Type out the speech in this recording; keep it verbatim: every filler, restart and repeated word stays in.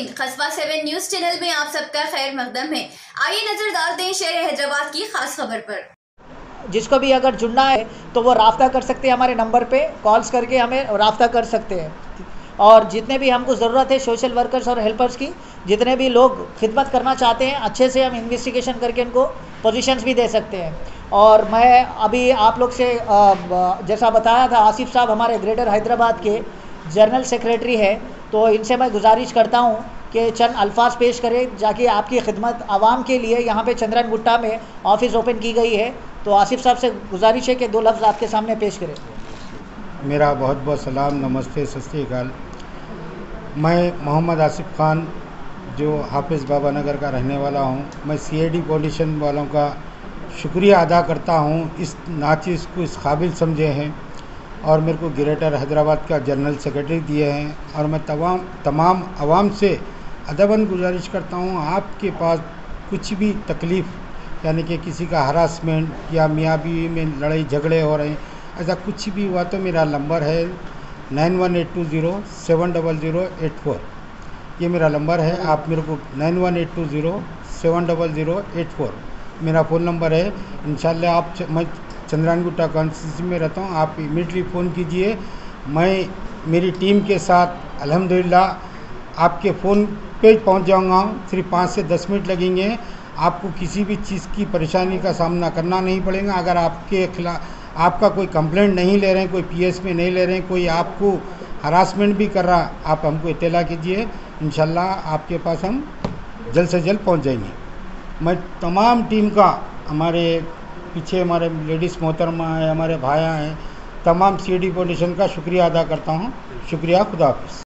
नाज़रीन, कस्बा seven news channel में आप सबका खैर मकदम है। आइए नजर डालते हैं शहर हैदराबाद की खास खबर पर। जिसको भी अगर जुड़ना है तो वो राब्ता कर सकते हैं, हमारे नंबर पे कॉल्स करके हमें राब्ता कर सकते हैं। और जितने भी हमको ज़रूरत है सोशल वर्कर्स और हेल्पर्स की, जितने भी लोग खिदमत करना चाहते हैं, अच्छे से हम इन्वेस्टिगेशन करके उनको पोजीशंस भी दे सकते हैं। और मैं अभी आप लोग से जैसा बताया था, आसिफ साहब हमारे ग्रेटर हैदराबाद के जनरल सेक्रेटरी है, तो इनसे मैं गुजारिश करता हूँ कि चंद अल्फाज पेश करें जाकि आपकी खिदमत आवाम के लिए। यहाँ पे चंद्रन गुट्टा में ऑफ़िस ओपन की गई है, तो आसिफ साहब से गुजारिश है कि दो लफ्ज़ आपके सामने पेश करें। मेरा बहुत बहुत सलाम, नमस्ते, सत श्री अकाल। मैं मोहम्मद आसिफ खान जो हाफिज़ बाबा नगर का रहने वाला हूँ। मैं सीआईडी फाउंडेशन वालों का शुक्रिया अदा करता हूँ, इस नाचीज़ को इस काबिल समझे हैं और मेरे को ग्रेटर हैदराबाद का जनरल सेक्रेटरी दिए हैं। और मैं तमाम तमाम आवाम से अदबन गुजारिश करता हूँ, आपके पास कुछ भी तकलीफ़ यानी कि किसी का हरासमेंट या मियाँ बीवी में लड़ाई झगड़े हो रहे हैं, ऐसा कुछ भी हुआ तो मेरा नंबर है nine one eight two zero seven double zero eight four. ये मेरा नंबर है, आप मेरे को nine one eight two zero seven double zero eight four मेरा फ़ोन नंबर है। इंशाल्लाह आप मैं चंद्रन गुट्टा कॉन्स्टिट्यूंसी में रहता हूँ, आप इमीडिएटली फ़ोन कीजिए। मैं मेरी टीम के साथ अल्हम्दुलिल्लाह आपके फ़ोन पे पहुँच जाऊँगा। सिर्फ पाँच से दस मिनट लगेंगे, आपको किसी भी चीज़ की परेशानी का सामना करना नहीं पड़ेगा। अगर आपके खिलाफ आपका कोई कंप्लेंट नहीं ले रहे हैं, कोई पीएस में नहीं ले रहे हैं, कोई आपको हरासमेंट भी कर रहा, आप हमको इत्तला कीजिए। इंशाल्लाह आपके पास हम जल्द से जल्द पहुंच जाएंगे। मैं तमाम टीम का, हमारे पीछे हमारे लेडीज़ मोहतरमा है, हमारे भाइयाँ हैं, तमाम सीआईडी फाउंडेशन का शुक्रिया अदा करता हूँ। शुक्रिया, खुदा हाफिज़।